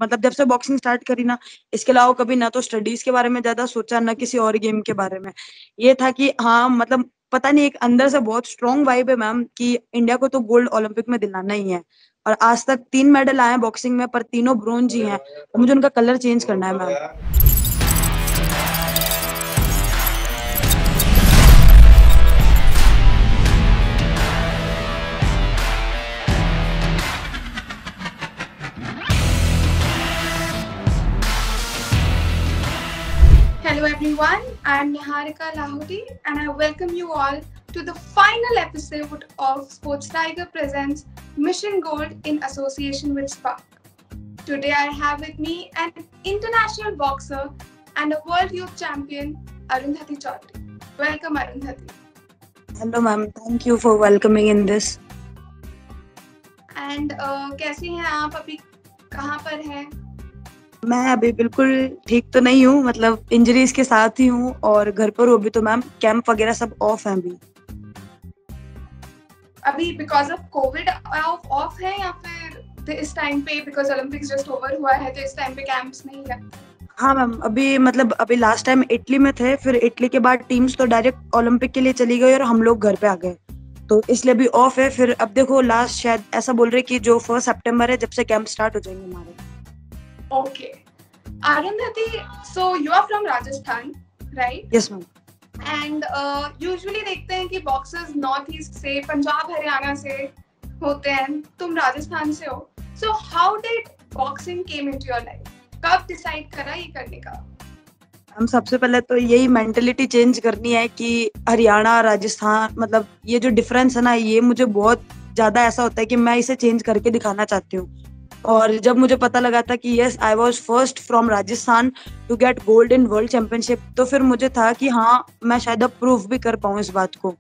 मतलब जब से बॉक्सिंग स्टार्ट करी ना, इसके अलावा कभी ना तो स्टडीज के बारे में ज्यादा सोचा ना किसी और गेम के बारे में। ये था कि हाँ मतलब पता नहीं, एक अंदर से बहुत स्ट्रॉन्ग वाइब है मैम कि इंडिया को तो गोल्ड ओलंपिक में दिलाना ही है। और आज तक 3 मेडल आए हैं बॉक्सिंग में, पर तीनों ब्रोंज ही हैं, और मुझे उनका कलर चेंज करना है ma'am. Hello everyone, I am Niharika Lahoti and I welcome you all to the final episode of Sports Tiger Presents Mission Gold in association with Spark. Today I have with me an international boxer and a world youth champion, Arundhati Chaudhary. Welcome Arundhati. Hello ma'am, thank you for welcoming in this. And कैसी हैं आप, अभी कहाँ पर हैं? मैं अभी बिल्कुल ठीक तो नहीं हूँ, मतलब इंजरीज के साथ ही हूँ और घर पर हूँ अभी तो मैम। कैंप वगैरह सब ऑफ है अभी बिकॉज ऑफ कोविड ऑफ है या फिर इस टाइम पे बिकॉज ओलंपिक्स जस्ट ओवर हुआ है तो इस टाइम पे कैंप्स नहीं है? हाँ मैम, अभी मतलब अभी लास्ट टाइम इटली में थे, फिर इटली के बाद टीम्स तो डायरेक्ट ओलंपिक के लिए चली गई और हम लोग घर पे आ गए, तो इसलिए अभी ऑफ है। फिर अब देखो लास्ट शायद ऐसा बोल रहे कि जो 1 सितंबर है जब से कैंप स्टार्ट हो जाएंगे हमारे। Okay. Arundhati, so you are from Rajasthan, right? Yes ma'am. And usually देखते हैं कि boxers नॉर्थ ईस्ट से, पंजाब हरियाणा से होते हैं, तुम राजस्थान से हो. So how did boxing came into your life? कब डिसाइड करा ये करने का? हम सबसे पहले तो यही मेंटेलिटी चेंज करनी है कि हरियाणा राजस्थान, मतलब ये जो डिफरेंस है ना, ये मुझे बहुत ज्यादा ऐसा होता है कि मैं इसे चेंज करके दिखाना चाहती हूँ। और जब मुझे पता लगा था कि yes I was first from Rajasthan to get gold in world championship, तो फिर मुझे था कि हाँ मैं शायद अब प्रूफ भी कर पाऊँ इस बात को।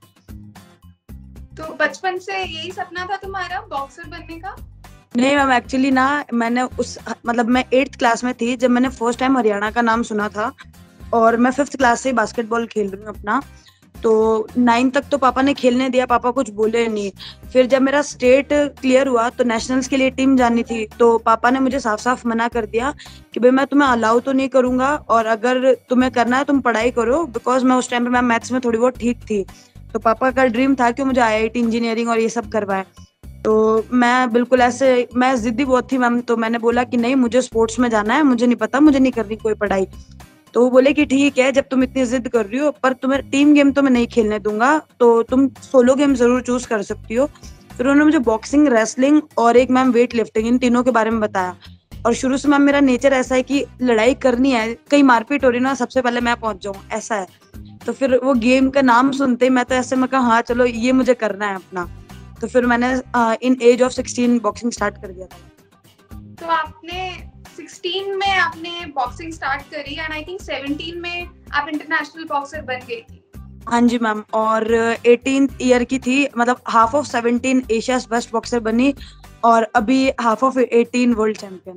तो बचपन से यही सपना था तुम्हारा बॉक्सर बनने का? नहीं मैम, एक्चुअली ना मैंने मतलब मैं 8th क्लास में थी जब मैंने फर्स्ट टाइम हरियाणा का नाम सुना था, और मैं 5th क्लास से बास्केटबॉल खेल रही हूँ अपना। तो 9 तक तो पापा ने खेलने दिया, पापा कुछ बोले नहीं। फिर जब मेरा स्टेट क्लियर हुआ तो नेशनल्स के लिए टीम जानी थी, तो पापा ने मुझे साफ साफ मना कर दिया कि भाई मैं तुम्हें अलाउ तो नहीं करूंगा, और अगर तुम्हें करना है तुम पढ़ाई करो, बिकॉज मैं उस टाइम पे मैं मैथ्स में थोड़ी बहुत ठीक थी। तो पापा का ड्रीम था कि मुझे IIT इंजीनियरिंग और ये सब करवाए। तो मैं बिल्कुल ऐसे, मैं जिद्दी बहुत थी मैम, तो मैंने बोला कि नहीं मुझे स्पोर्ट्स में जाना है, मुझे नहीं पता, मुझे नहीं करनी कोई पढ़ाई। तो वो बोले कि ठीक है, जब तुम इतनी जिद कर रही हो, पर तुम्हें टीम गेम तो मैं नहीं खेलने दूंगा, तो तुम सोलो गेम जरूर चूज कर सकती हो। फिर उन्होंने मुझे बॉक्सिंग, रेसलिंग और एक मैम वेट लिफ्टिंग, इन तीनों के बारे में बताया। और शुरू से मैम मेरा नेचर ऐसा है कि लड़ाई करनी है, कहीं मारपीट हो रही ना, सबसे पहले मैं पहुंच जाऊं, ऐसा है। तो फिर वो गेम का नाम सुनते ही मैं तो ऐसे, मैं कहा हाँ चलो ये मुझे करना है अपना। तो फिर मैंने in age of 16 boxing start कर दिया था। तो आपने 16 में आपने बॉक्सिंग स्टार्ट करी एंड आई थिंक 17 में आप इंटरनेशनल बॉक्सर बन गई थी। हाँ जी मैम, और 18th ईयर की थी, मतलब half of 17 Asia's best boxer बनी, और अभी half of 18 world champion.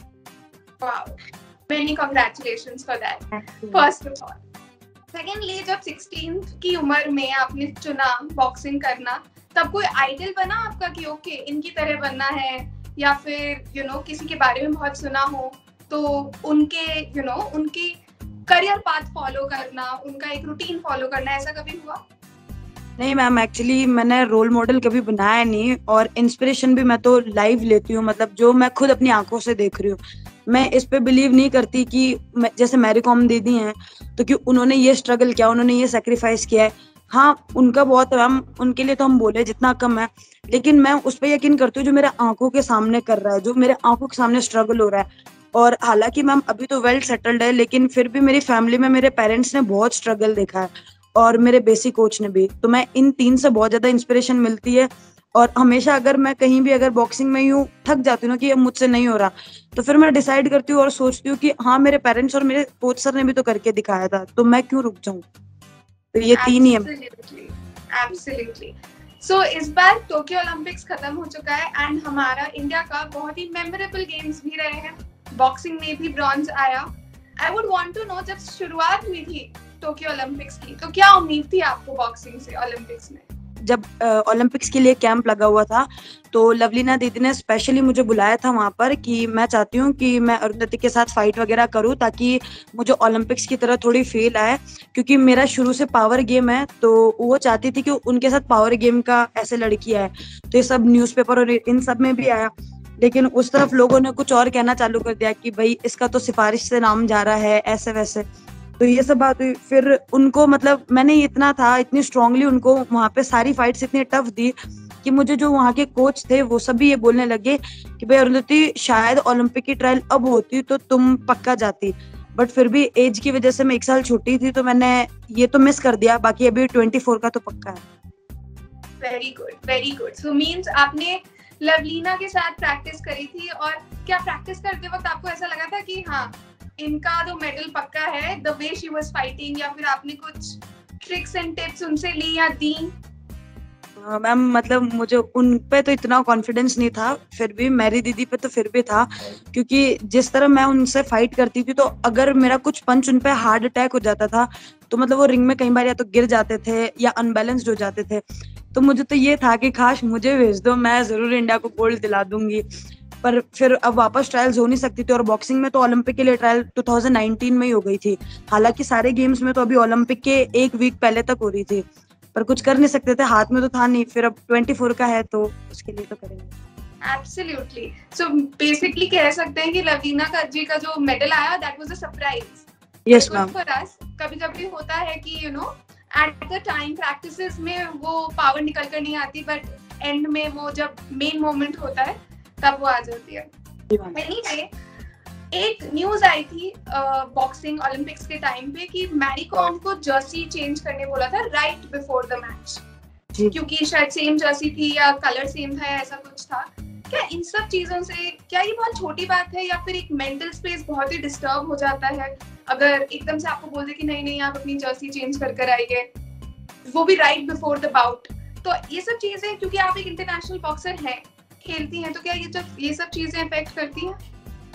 Wow, many congratulations for that first of all. Secondly, जब 16 की उम्र में आपने चुना बॉक्सिंग करना, तब कोई आइडल बना आपका कि ओके इनकी तरह बनना है, या फिर किसी के बारे में बहुत सुना हो तो उनके उनकी करियर पाथ फॉलो करना, उनका एक रूटीन फॉलो करना, ऐसा कभी हुआ? नहीं मैम, एक्चुअली मैंने रोल मॉडल कभी बनाया नहीं, और इंस्पिरेशन भी मैं तो लाइव लेती हूँ, मतलब जो मैं खुद अपनी आंखों से देख रही हूँ। मैं इस पे बिलीव नहीं करती कि जैसे मैरी कॉम दीदी हैं तो कि उन्होंने ये स्ट्रगल किया, उन्होंने ये सेक्रीफाइस किया है। हाँ उनका बहुत है मैम, उनके लिए तो हम बोले जितना कम है, लेकिन मैं उस पर यकीन करती हूँ जो मेरे आंखों के सामने कर रहा है, जो मेरे आंखों के सामने स्ट्रगल हो रहा है। और हालांकि मैम अभी तो वेल सेटल्ड है, लेकिन फिर भी मेरी फैमिली में मेरे पेरेंट्स ने बहुत स्ट्रगल देखा है, और मेरे बेसिक कोच ने भी। तो मैं इन 3 से बहुत ज्यादा इंस्पिरेशन मिलती है। और हमेशा अगर मैं कहीं भी अगर बॉक्सिंग में यूं थक जाती हूँ ना कि अब मुझसे नहीं हो रहा, तो फिर मैं डिसाइड करती हूँ और सोचती हूँ कि हाँ मेरे पेरेंट्स और मेरे कोच सर ने भी तो करके दिखाया था, तो मैं क्यों रुक जाऊँ। तो ये 3 ही है। एब्सोल्युटली। सो इस बार टोक्यो ओलंपिक्स खत्म हो चुका है एंड हमारा इंडिया का बहुत ही मेमोरेबल गेम्स भी रहे हैं, बॉक्सिंग में भी ब्रॉन्ज आया। I would want to know, जब शुरुआत हुई थी टोक्यो ओलंपिक्स की, तो क्या उम्मीद थी आपको बॉक्सिंग से ओलंपिक्स में? जब ओलंपिक्स के लिए कैंप लगा हुआ था, तो लवलीना दीदी ने स्पेशली मुझे बुलाया था वहां पर कि मैं चाहती हूँ कि मैं अरुंधति के साथ फाइट वगैरह करूँ ताकि मुझे ओलंपिक्स की तरह थोड़ी फील आए, क्योंकि मेरा शुरू से पावर गेम है, तो वो चाहती थी कि उनके साथ पावर गेम का ऐसे लड़की है। तो ये सब न्यूज़पेपर और इन सब में भी आया, लेकिन उस तरफ लोगों ने कुछ और कहना चालू कर दिया कि भाई इसका तो सिफारिश से नाम जा रहा है, ऐसे वैसे। तो ये सब बात हुई। फिर उनको मतलब मैंने इतना था, इतनी स्ट्रांगली उनको वहां पे सारी फाइट्स इतनी टफ दी कि मुझे जो वहां के कोच थे वो सब भी ये बोलने लगे कि भाई अरुंधति, शायद ओलंपिक की ट्रायल अब होती तो तुम पक्का जाती, बट फिर भी एज की वजह से मैं 1 साल छोटी थी, तो मैंने ये तो मिस कर दिया। बाकी अभी 24 का तो पक्का है। Very good, very good. So means आपने लवलीना के साथ प्रैक्टिस करी थी, और क्या प्रैक्टिस करते वक्त आपको ऐसा लगा था कि हाँ इनका तो मेडल पक्का है, the way she was fighting, या फिर आपने कुछ ट्रिक्स एंड टिप्स उनसे ली या दी? मैम मतलब मुझे उन पे तो इतना कॉन्फिडेंस नहीं था, फिर भी मेरी दीदी पे तो फिर भी था, क्योंकि जिस तरह मैं उनसे फाइट करती थी, तो अगर मेरा कुछ पंच उन पे हार्ड अटैक हो जाता था तो मतलब वो रिंग में कई बार या तो गिर जाते थे या अनबैलेंस्ड हो जाते थे। तो मुझे तो ये था कि काश मुझे भेज दो, मैं जरूर इंडिया को गोल्ड दिला दूंगी। पर फिर अब वापस ट्रायल्स हो नहीं सकती थी, और बॉक्सिंग में तो ओलंपिक के लिए ट्रायल 2019 में ही हो गई थी। हालांकि सारे गेम्स में तो अभी ओलंपिक के 1 वीक पहले तक हो रही थी, पर कुछ कर नहीं सकते थे, हाथ में तो था नहीं। फिर अब 24 का है तो उसके लिए तो करेंगे। एब्सोल्युटली। सो बेसिकली कह सकते हैं कि लवलीना जी का जो मेडल आया, that was a surprise. Yes ma'am. For us कभी-कभी होता है कि you know at the time practices में वो पावर निकल कर नहीं आती, बट एंड में वो जब मेन मोमेंट होता है तब वो आ जाती है। एनीवे, एक न्यूज आई थी बॉक्सिंग ओलंपिक्स के टाइम पे कि मैरी कॉम को जर्सी चेंज करने बोला था राइट बिफोर द मैच, क्योंकि शायद सेम जर्सी थी या कलर सेम था या ऐसा कुछ था। क्या इन सब चीजों से, क्या ये बहुत छोटी बात है, या फिर एक मेंटल स्पेस बहुत ही डिस्टर्ब हो जाता है अगर एकदम से आपको बोल दे कि नहीं नहीं आप अपनी जर्सी चेंज कर कर आइए, वो भी राइट बिफोर द बाउट? तो ये सब चीजें, क्योंकि आप एक इंटरनेशनल बॉक्सर हैं, खेलती हैं, तो क्या ये सब चीजें इफेक्ट करती हैं?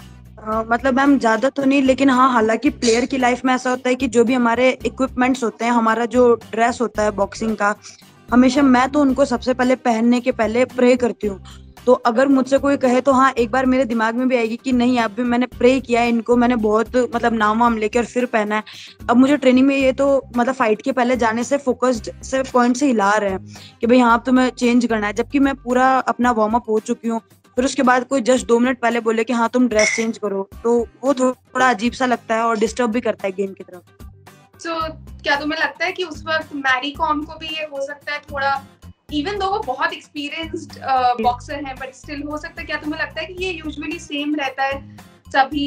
मतलब मैम ज्यादा तो नहीं, लेकिन हाँ, हालांकि प्लेयर की लाइफ में ऐसा होता है कि जो भी हमारे इक्विपमेंट्स होते हैं, हमारा जो ड्रेस होता है बॉक्सिंग का, हमेशा मैं तो उनको सबसे पहले पहनने के पहले प्रे करती हूँ। तो अगर मुझसे कोई कहे तो हाँ, एक बार मेरे दिमाग में भी आएगी कि नहीं, अब भी मैंने प्रे किया है, इनको मैंने बहुत मतलब नाम वाम लेकर फिर पहना है। अब मुझे ट्रेनिंग में ये तो मतलब फाइट के पहले जाने से फोकस्ड से पॉइंट से हिला रहे हैं कि भाई हाँ अब तो मैं चेंज करना है, जबकि मैं पूरा अपना वार्म अप हो चुकी हूँ। फिर उसके बाद कोई जस्ट 2 मिनट पहले बोले कि हाँ तुम ड्रेस चेंज करो, तो वो थोड़ा अजीब सा लगता है और डिस्टर्ब भी करता है गेम की तरफ। So, क्या तुम्हें लगता है कि उस वक्त मैरी कॉम को भी ये हो सकता है थोड़ा, इवन दो वो बहुत एक्सपीरियंस्ड बॉक्सर हैं, बट स्टिल हो सकता है, क्या तुम्हें लगता है कि ये यूजुअली सेम रहता है सभी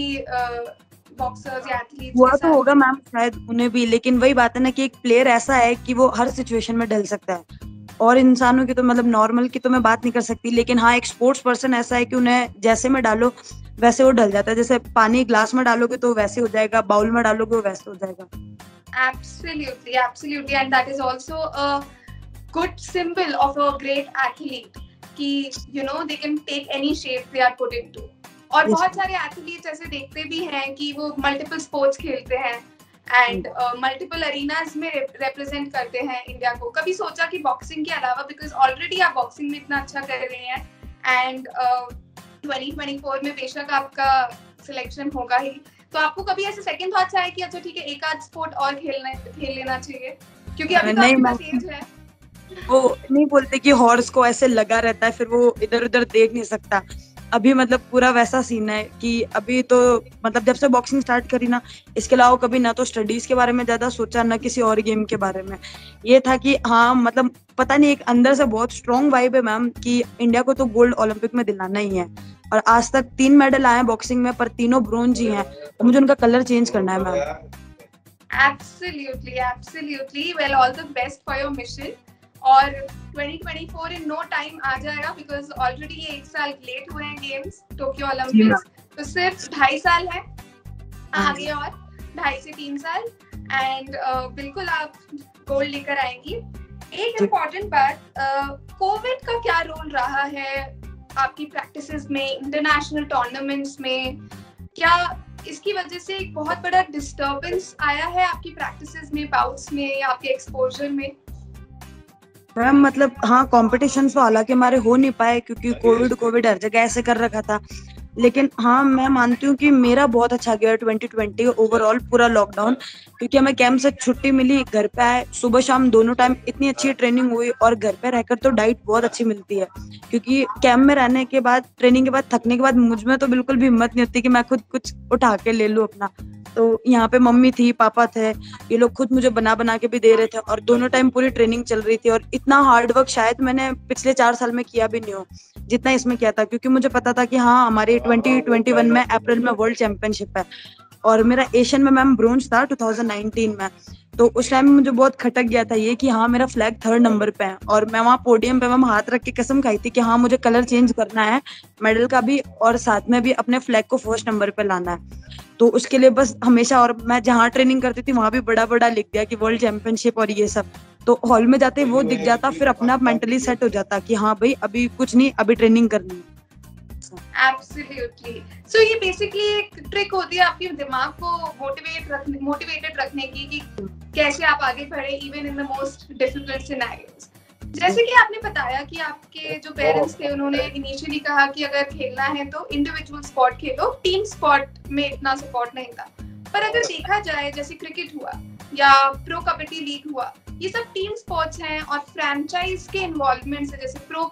बॉक्सर्स या एथलीट्स? हुआ तो होगा मैम शायद उन्हें भी, लेकिन वही बात है ना कि एक प्लेयर ऐसा है कि वो हर सिचुएशन में ढल सकता है, और इंसानों की तो मतलब नॉर्मल की तो मैं बात नहीं कर सकती, लेकिन हाँ एक स्पोर्ट्स पर्सन ऐसा है कि उन्हें जैसे में डालो वैसे वो ढल जाता है। जैसे पानी ग्लास में डालोगे तो वैसे हो जाएगा, बाउल में डालोगे वो वैसे हो जाएगा। Absolutely, absolutely, and that is also a good symbol of a great athlete कि you know they can take any shape they are put into। और बहुत सारे एथलीट्स ऐसे देखते भी हैं कि वो मल्टीपल स्पोर्ट्स खेलते हैं एंड मल्टीपल अरीनाज में रिप्रेजेंट करते हैं इंडिया को। कभी सोचा कि बॉक्सिंग के अलावा, बिकॉज ऑलरेडी आप बॉक्सिंग में इतना अच्छा कर रहे हैं एंड 2024 में बेशक आपका सिलेक्शन होगा ही, तो आपको कभी ऐसे सेकंड थॉट्स आए कि अच्छा ठीक है एक आध स्पोर्ट और खेल लेना चाहिए, क्योंकि अभी तो आपके पास एज है? वो नहीं बोलते कि हॉर्स को ऐसे लगा रहता है फिर वो इधर उधर देख नहीं सकता। अभी मतलब पूरा वैसा सीन है कि अभी तो मतलब जब से बॉक्सिंग स्टार्ट करी ना, इसके अलावा कभी ना तो स्टडीज के बारे में ज्यादा सोचा, ना किसी और गेम के बारे में। ये था कि हाँ मतलब पता नहीं, एक अंदर से बहुत स्ट्रॉन्ग वाइब है मैम कि इंडिया को तो गोल्ड ओलंपिक में दिलाना ही है, और आज तक 3 मेडल आए हैं बॉक्सिंग में, पर तीनों ब्रोंज ही हैं, तो मुझे उनका कलर चेंज करना है ma'am. Absolutely, absolutely. Well, all the best for your mission. और 2024 in no time आ जाएगा, बिकॉज ऑलरेडी ये 1 साल लेट हुए हैं गेम्स टोक्यो ओलंपिक्स, तो सिर्फ 2.5 साल है आगे, और 2.5 से 3 साल, एंड बिल्कुल आप गोल्ड लेकर आएंगी। एक इम्पोर्टेंट बात, कोविड का क्या रोल रहा है आपकी प्रैक्टिसेस में, इंटरनेशनल टूर्नामेंट्स में? क्या इसकी वजह से एक बहुत बड़ा डिस्टर्बेंस आया है आपकी प्रैक्टिसेस में, बाउट्स में, या आपके एक्सपोजर में? मैम मतलब हाँ, कॉम्पिटिशन तो हालांकि हमारे हो नहीं पाए क्योंकि कोविड हर जगह ऐसे कर रखा था। लेकिन हाँ, मैं मानती हूँ कि मेरा बहुत अच्छा गया 2020 ओवरऑल पूरा लॉकडाउन, क्योंकि हमें कैंप से छुट्टी मिली, घर पे आए, सुबह शाम दोनों टाइम इतनी अच्छी ट्रेनिंग हुई, और घर पे रहकर तो डाइट बहुत अच्छी मिलती है, क्योंकि कैंप में रहने के बाद, ट्रेनिंग के बाद, थकने के बाद मुझ में तो बिल्कुल भी हिम्मत नहीं होती कि मैं खुद कुछ उठा के ले लूँ अपना। तो यहाँ पे मम्मी थी, पापा थे, ये लोग खुद मुझे बना बना के भी दे रहे थे, और दोनों टाइम पूरी ट्रेनिंग चल रही थी, और इतना हार्ड वर्क शायद मैंने पिछले 4 साल में किया भी नहीं हो जितना इसमें किया था, क्योंकि मुझे पता था कि हाँ, हमारी 2021 में अप्रैल में वर्ल्ड चैंपियनशिप है, और मेरा एशियन में मैम ब्रोंज था 2019 में। तो उस टाइम में मुझे बहुत खटक गया था ये कि हाँ, मेरा फ्लैग 3rd नंबर पे है, और मैं वहाँ पोडियम पे मैम हाथ रख के कसम खाई थी कि हाँ, मुझे कलर चेंज करना है मेडल का भी, और साथ में भी अपने फ्लैग को 1st नंबर पे लाना है। तो उसके लिए बस हमेशा, और मैं जहाँ ट्रेनिंग करती थी वहां भी बड़ा बड़ा लिख दिया कि वर्ल्ड चैंपियनशिप और ये सब। तो हॉल में जाते वो दिख जाता, फिर अपना मेंटली सेट हो जाता कि हाँ भाई, अभी कुछ नहीं, अभी ट्रेनिंग करनी है। Absolutely. So ये बेसिकली एक ट्रिक होती है आपके दिमाग को मोटिवेटेड रखने की कि कैसे आप आगे बढ़े even in the most difficult scenarios. जैसे कि आपने बताया कि आपके जो पेरेंट्स थे उन्होंने इनिशियली कहा कि अगर खेलना है तो इंडिविजुअल स्पोर्ट खेलो, टीम स्पोर्ट में इतना सपोर्ट नहीं था। पर अगर देखा जाए जैसे क्रिकेट हुआ या प्रो कबड्डी लीग हुआ, ये सब टीम स्पोर्ट्स हैं और फ्रैंचाइज के इन्वॉल्वमेंट से, जैसे प्रो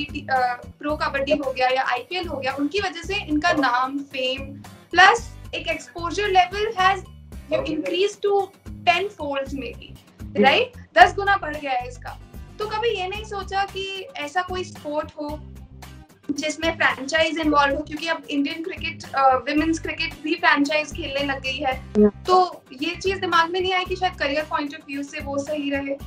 कबड्डी हो गया या आईपीएल हो गया, उनकी वजह से इनका नाम, फेम प्लस एक exposure level has increase to 10 folds में भी, राइट? 10 गुना बढ़ गया है इसका। तो कभी ये नहीं सोचा कि ऐसा कोई स्पोर्ट हो जिसमें फ्रैंचाइज इन्वॉल्व हो, क्योंकि अब इंडियन क्रिकेट, विमेंस क्रिकेट भी फ्रैंचाइज खेलने लग गई है, तो ये चीज दिमाग में नहीं आई कि शायद करियर पॉइंट ऑफ व्यू से वो सही रहे?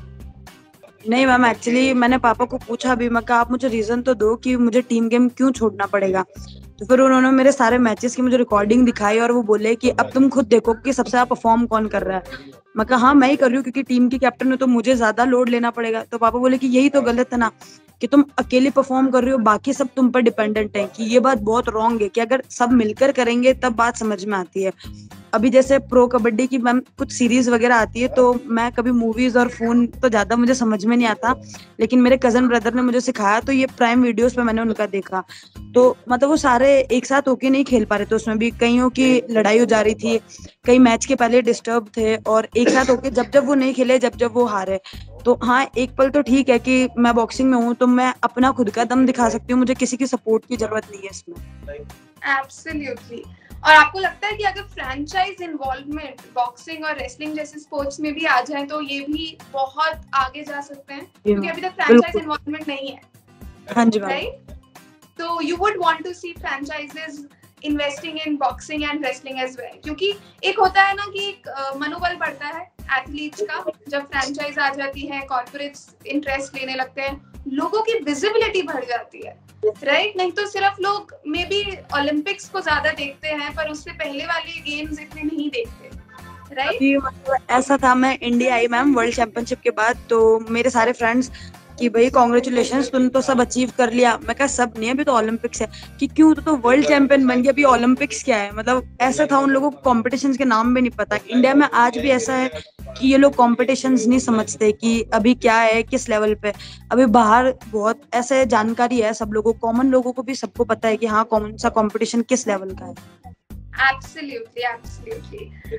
नहीं मैम, एक्चुअली मैंने पापा को पूछा भी, मैं कहा आप मुझे रीजन तो दो कि मुझे टीम गेम क्यों छोड़ना पड़ेगा। तो फिर उन्होंने मेरे सारे मैचेस की मुझे रिकॉर्डिंग दिखाई, और वो बोले कि अब तुम खुद देखो कि सबसे ज्यादा परफॉर्म कौन कर रहा है। मैं कहा हाँ, मैं ही कर रही हूँ, क्योंकि टीम की कैप्टन है तो मुझे ज्यादा लोड लेना पड़ेगा। तो पापा बोले कि यही तो गलत है ना, कि तुम अकेले परफॉर्म कर रही हो, बाकी सब तुम पर डिपेंडेंट है, कि ये बात बहुत रॉन्ग है, कि अगर सब मिलकर करेंगे तब बात समझ में आती है। अभी जैसे प्रो कबड्डी की मैम कुछ सीरीज वगैरह आती है, तो मैं कभी मूवीज और फोन तो ज्यादा मुझे समझ में नहीं आता, लेकिन मेरे कजन ब्रदर ने मुझे सिखाया, तो ये प्राइम वीडियोस पे मैंने उनका देखा। तो मतलब वो सारे एक साथ होके नहीं खेल पा रहे थे, उसमें भी कईयों की लड़ाई हो जा रही थी, कई मैच के पहले डिस्टर्ब थे, और एक साथ होके जब वो नहीं खेले, जब वो हारे। तो हाँ, एक पल तो ठीक है कि मैं बॉक्सिंग में हूँ तो मैं अपना खुद का दम दिखा सकती हूँ, मुझे किसी की सपोर्ट की जरूरत नहीं है इसमें। एब्सोल्युटली। और आपको लगता है कि अगर फ्रैंचाइज इन्वॉल्वमेंट बॉक्सिंग और रेसलिंग जैसे स्पोर्ट्स में भी आ जाए तो ये भी बहुत आगे जा सकते हैं, क्योंकि अभी तक फ्रैंचाइज इन्वॉल्वमेंट नहीं है? हाँ जी, राइट। तो you would want to see franchises investing in boxing and wrestling as well, क्योंकि एक होता है ना कि एक मनोबल बढ़ता है एथलीट्स का जब फ्रैंचाइज आ जाती है, कॉर्पोरेट्स इंटरेस्ट लेने लगते हैं, लोगों की विजिबिलिटी बढ़ जाती है, राइट? नहीं तो सिर्फ लोग मे बी ओलंपिक्स को ज्यादा देखते हैं पर उससे पहले वाले गेम्स इतने नहीं देखते, राइट? मतलब ऐसा था, मैं इंडिया आई मैम वर्ल्ड चैंपियनशिप के बाद, तो मेरे सारे फ्रेंड्स कि भाई कॉन्ग्रेचुलेशंस, तुम तो सब अचीव कर लिया। मैं कहा सब नहीं, अभी तो ओलंपिक्स है। कि क्यों, तो वर्ल्ड चैंपियन बन गया, अभी ओलंपिक्स क्या है? मतलब ऐसा था, उन लोगों को कॉम्पिटिशन्स के नाम भी नहीं पता। इंडिया में आज भी ऐसा है कि ये लोग कॉम्पिटिशन्स नहीं समझते कि अभी क्या है, किस लेवल पे। अभी बाहर बहुत ऐसे जानकारी है, सब लोगों, कॉमन लोगों को भी सबको पता है कि हाँ, कौन सा कॉम्पिटिशन किस लेवल का है। Absolutely, absolutely.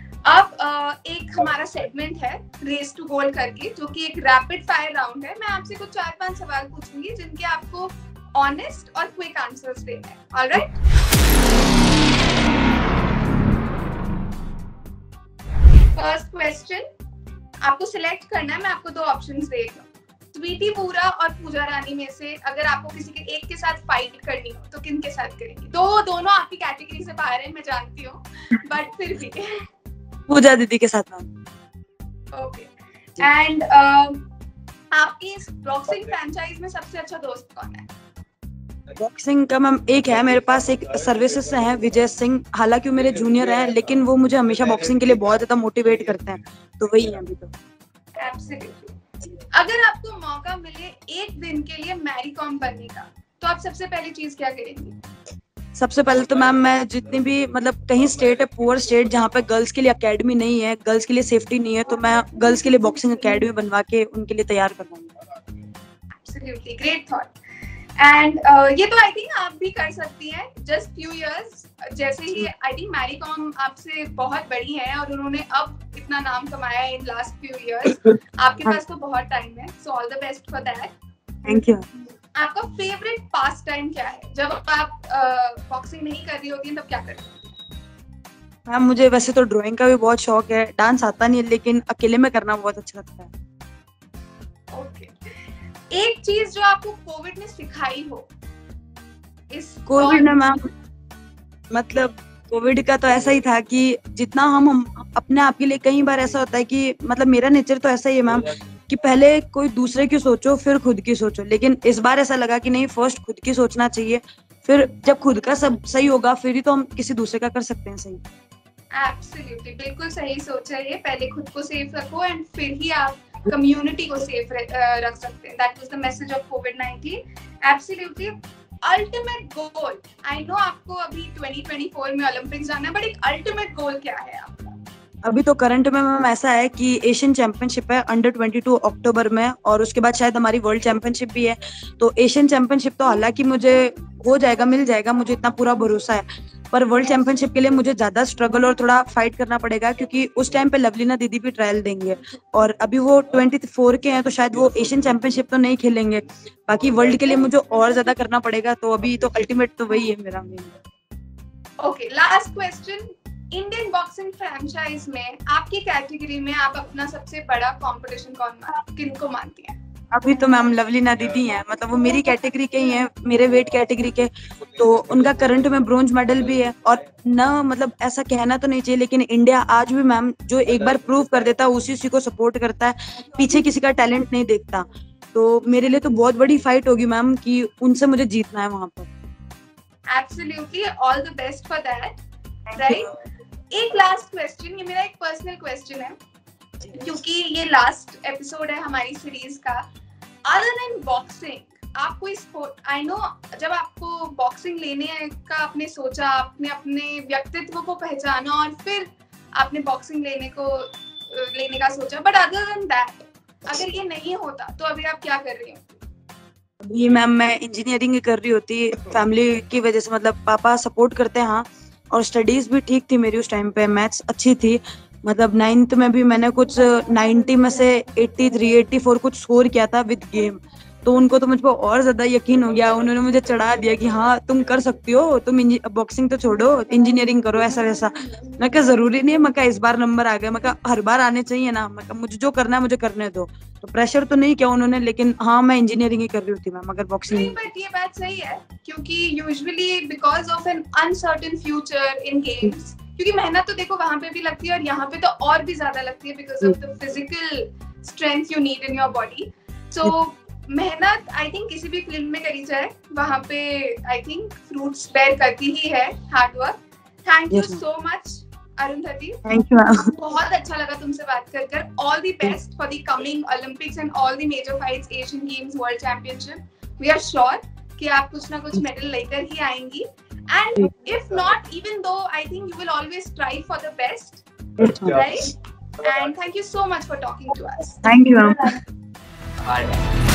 अब एक हमारा सेगमेंट है रेस टू गोल करके, जो कि एक रैपिड फायर राउंड है। मैं आपसे कुछ 4-5 सवाल पूछूंगी जिनके आपको ऑनेस्ट और क्विक आंसर्स देने हैं। ऑलराइट? फर्स्ट क्वेश्चन, आपको सिलेक्ट करना है, मैं आपको 2 ऑप्शंस देगा। स्वीटी पूरा और पूजा रानी में से अगर आपको किसी के एक के साथ फाइट करनी हो तो किन के साथ करेंगी? तो दोनों आपकी कैटेगरी से बाहर है, मैं जानती हूँ, बट फिर भी पूजा दीदी के साथ। ओके। एंड आपकी इस बॉक्सिंग फ्रैंचाइज में सबसे अच्छा दोस्त कौन है? बॉक्सिंग का मैम एक है मेरे पास, एक सर्विसेज से है, विजय सिंह। हालांकि मेरे जूनियर है, लेकिन वो मुझे हमेशा बॉक्सिंग के लिए बहुत ज्यादा मोटिवेट करते हैं, तो वही है अभी तो। एब्सोल्युटली। अगर आपको मौका मिले एक दिन के लिए मैरी कॉम बनने का, तो आप सबसे पहली चीज क्या करेंगी? सबसे पहले तो मैम मैं जितनी भी, मतलब कहीं स्टेट है पुअर स्टेट जहाँ पे गर्ल्स के लिए एकेडमी नहीं है, गर्ल्स के लिए सेफ्टी नहीं है, तो मैं गर्ल्स के लिए बॉक्सिंग एकेडमी बनवा के उनके लिए तैयार करवाऊंगी। Absolutely great thought. एंड ये तो आई थिंक आप भी कर सकती हैं, जस्ट फ्यू इयर्स। जैसे ही आई थिंक मैरी कॉम आपसे बहुत बड़ी है और उन्होंने अब इतना नाम कमाया है इन लास्ट फ्यू इयर्स, आपके पास तो बहुत टाइम है, so all the best for that. Thank you. आपका फेवरेट पास टाइम क्या है? जब आप बॉक्सिंग नहीं कर रही होती हैं तब क्या करती हैं? मैम मुझे वैसे तो ड्राइंग का भी बहुत शौक है, डांस आता नहीं है लेकिन अकेले में करना बहुत अच्छा लगता है। ओके, एक चीज जो आपको कोविड ने सिखाई हो इस कोविड ने मैम, मतलब कोविड का तो ऐसा ही था कि जितना हम अपने आप के लिए, कई बार ऐसा होता है कि मतलब मेरा नेचर तो ऐसा ही है मैम कि पहले कोई दूसरे की सोचो फिर खुद की सोचो, लेकिन इस बार ऐसा लगा कि नहीं, फर्स्ट खुद की सोचना चाहिए, फिर जब खुद का सब सही होगा फिर ही तो हम किसी दूसरे का कर सकते हैं सही। एब्सोल्युटली, बिल्कुल सही सोच है ये। पहले खुद को सेफ रखो एंड फिर ही आप कम्युनिटी को सेफ रख सकते हैं। That was the message of कोविड-19। Absolutely ultimate goal, I know आपको अभी 2024 में ओलंपिक्स जाना है, बट एक अल्टीमेट गोल क्या है आपका? अभी तो करंट में मैम ऐसा है कि एशियन चैंपियनशिप है अंडर 22 अक्टूबर में, और उसके बाद शायद हमारी वर्ल्ड चैंपियनशिप भी है। तो एशियन चैंपियनशिप तो हालांकि मुझे हो जाएगा, मिल जाएगा, मुझे इतना पूरा भरोसा है, पर वर्ल्ड चैंपियनशिप के लिए मुझे ज्यादा स्ट्रगल और थोड़ा फाइट करना पड़ेगा, क्योंकि उस टाइम पे लवलीना दीदी भी ट्रायल देंगे और अभी वो 24 के हैं, तो शायद वो एशियन चैंपियनशिप तो नहीं खेलेंगे। बाकी वर्ल्ड के लिए मुझे और ज्यादा करना पड़ेगा, तो अभी तो अल्टीमेट तो वही है मेरा main. Okay, last question. Indian boxing franchise में आपकी कैटेगरी में आप अपना सबसे बड़ा कंपटीशन किनको मानती हैं? अभी तो मैम लवलीना दीदी हैं, मतलब वो मेरी कैटेगरी के ही हैं, मेरे वेट कैटेगरी के, तो उनका करंट में ब्रोंज मेडल भी है। और ना मतलब ऐसा कहना तो नहीं चाहिए, लेकिन इंडिया आज भी मैम जो एक बार प्रूव कर देता है उसी को सपोर्ट करता है, पीछे किसी का टैलेंट नहीं देखता। तो मेरे लिए तो बहुत बड़ी फाइट होगी मैम कि उनसे मुझे जीतना है वहां पर। Absolutely, all the best for that. Right, एक लास्ट क्वेश्चन, ये मेरा एक पर्सनल क्वेश्चन है क्योंकि ये लास्ट एपिसोड है हमारी सीरीज का। अदर देन बॉक्सिंग आप कोई स्पोर्ट, आई नो जब आपको बॉक्सिंग लेने का आपने सोचा, आपने अपने व्यक्तित्व को पहचाना और फिर आपने बॉक्सिंग लेने का सोचा, बट अदर देन दैट अगर ये नहीं होता तो अभी आप क्या कर रही हो? अभी मैम मैं इंजीनियरिंग कर रही होती, फैमिली की वजह से, मतलब पापा सपोर्ट करते हैं हाँ, और स्टडीज भी ठीक थी मेरी उस टाइम पे, मैथ्स अच्छी थी, मतलब 9th में भी मैंने कुछ 90 में से 83 84 कुछ स्कोर किया था विद गेम। तो उनको तो मुझ पर और ज्यादा यकीन हो गया, उन्होंने मुझे चढ़ा दिया कि हाँ तुम कर सकती हो, तुम बॉक्सिंग तो छोड़ो इंजीनियरिंग करो, ऐसा वैसा। मैं कहा जरूरी नहीं है, मैं कहा इस बार नंबर आ गया, मैं कहा हर बार आने चाहिए ना, मैं कहा मुझे जो करना है मुझे करने दो। तो प्रेशर तो नहीं किया उन्होंने, लेकिन हाँ मैं इंजीनियरिंग ही कर रही होती मैम अगर बॉक्सिंग नहीं। बट ये बात सही है क्योंकि usually because of an uncertain future in games, क्योंकि मेहनत तो देखो वहां पे भी लगती है और यहाँ पे तो और भी ज्यादा लगती है because of the physical strength you need in your body. So मेहनत आई थिंक किसी भी फील्ड में करी जाए वहां पे आई थिंक फ्रूट्स बेयर करती ही है, hard work. Thank you so much Arundhati, thank you. बहुत अच्छा लगा तुमसे बात कर। All the best for the coming Olympics and all the major fights, Asian games, world championship. We are sure कि आप कुछ ना कुछ मेडल लेकर ही आएंगी, and if not, even though I think you will always strive for the best, right? And thank you so much for talking to us. Thank you, ma'am.